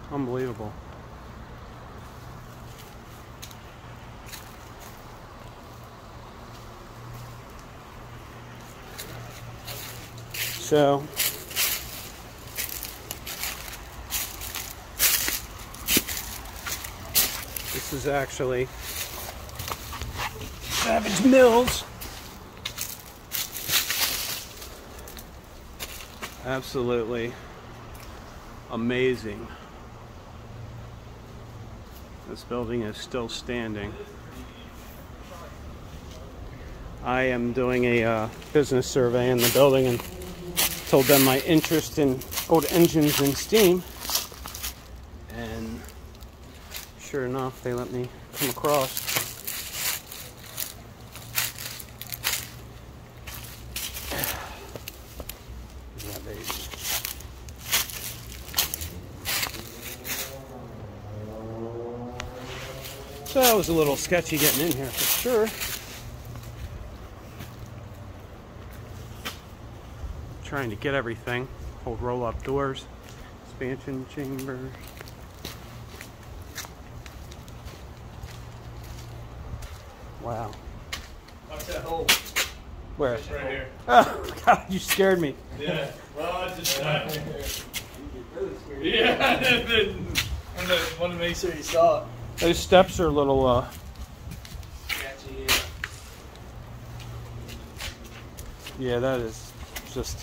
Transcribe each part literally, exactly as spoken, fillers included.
Unbelievable. So this is actually Savage Mills. Absolutely amazing. This building is still standing. I am doing a uh, business survey in the building and told them my interest in old engines and steam, and sure enough they let me come across. Yeah, baby. So that was a little sketchy getting in here for sure. Trying to get everything. Old roll-up doors, expansion chambers. Wow. Watch that hole. Where? It's right here. Oh God, you scared me. Yeah. Well, it's just not here. Yeah. I wanted to make sure you saw it. Those steps are a little uh Sketchy. yeah, that is just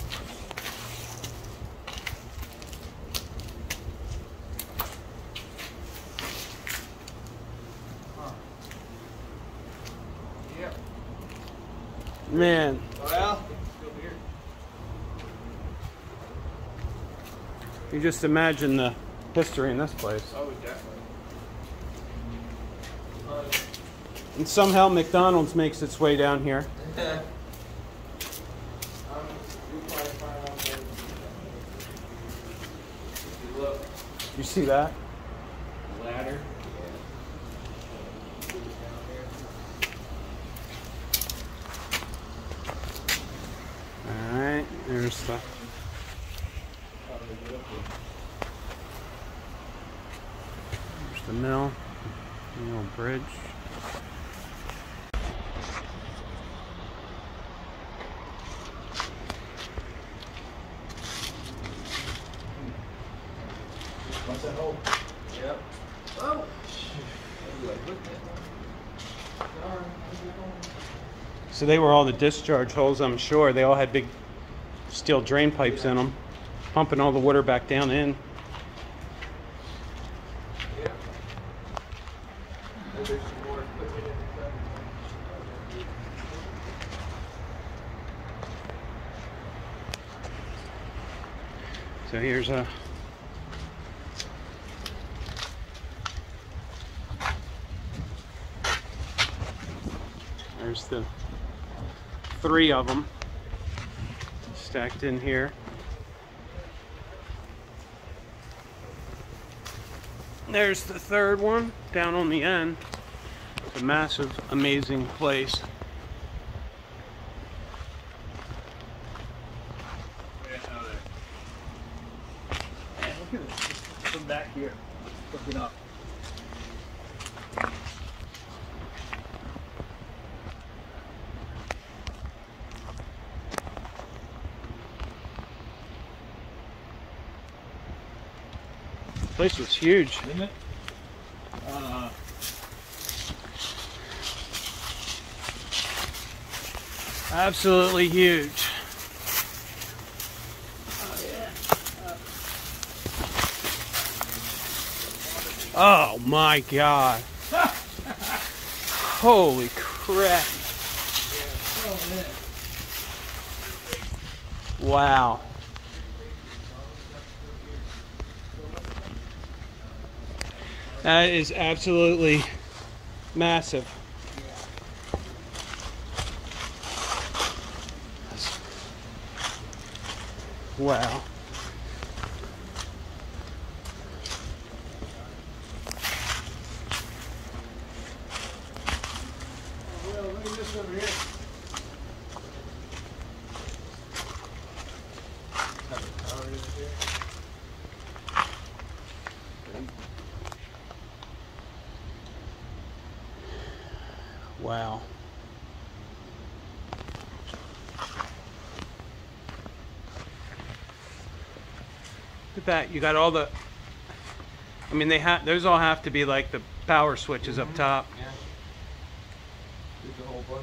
Yep. man. Well, You just imagine the history in this place. oh, definitely. And somehow McDonald's makes its way down here. You see that? Ladder. Alright, there's the there's the mill, the old bridge. What's that hole? Yep. Oh! So they were all the discharge holes, I'm sure. They all had big steel drain pipes in them, pumping all the water back down in. Yeah. There's some more equipment inside. So here's a there's the three of them stacked in here. There's the third one down on the end. It's a massive, amazing place. Yeah, look at this. From back here, looking up. The place was huge. Isn't it? Uh, Absolutely huge. oh yeah. Oh my God. Holy crap. Oh, man. Wow. That is absolutely massive. Wow. Well, look at this over here. Wow. Look at that. You got all the, I mean, they have, those all have to be like the power switches mm-hmm. up top. Yeah. There's a whole bunch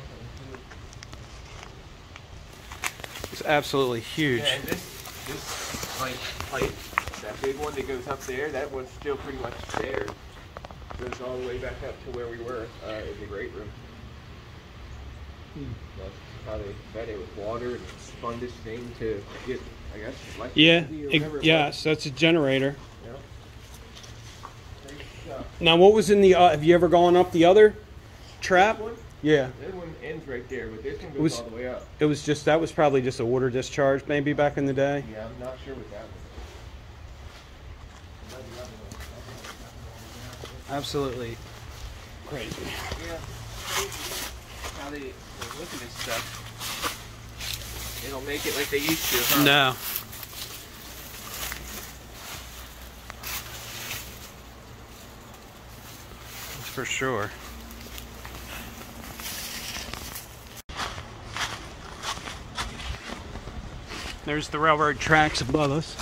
of them too. It's absolutely huge. Yeah, and this, this like pipe, that big one that goes up there, that one's still pretty much there. Goes all the way back up to where we were uh, in the great room. Hmm. That's how they fed it with water and spun this thing to get, I guess, electricity. Yeah, it, yes, that's a generator. Yeah. Now, what was in the? Uh, have you ever gone up the other trap? This one? Yeah. That one ends right there, but this one goes was, all the way up. It was just that was probably just a water discharge, maybe back in the day. Yeah, I'm not sure what that was. Absolutely crazy. Yeah. How they, they look at this stuff. They don't make it like they used to, huh? No. For sure. There's the railroad tracks above us.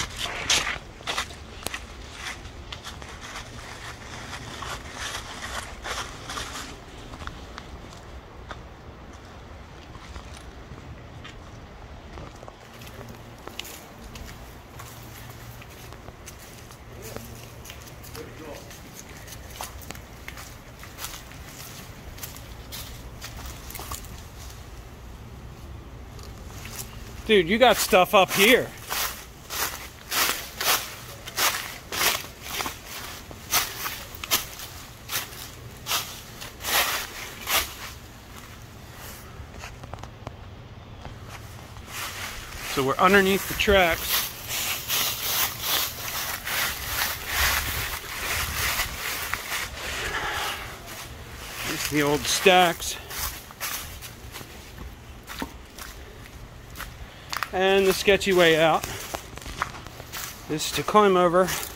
Dude, you got stuff up here. So we're underneath the tracks. There's the old stacks. And the sketchy way out is to climb over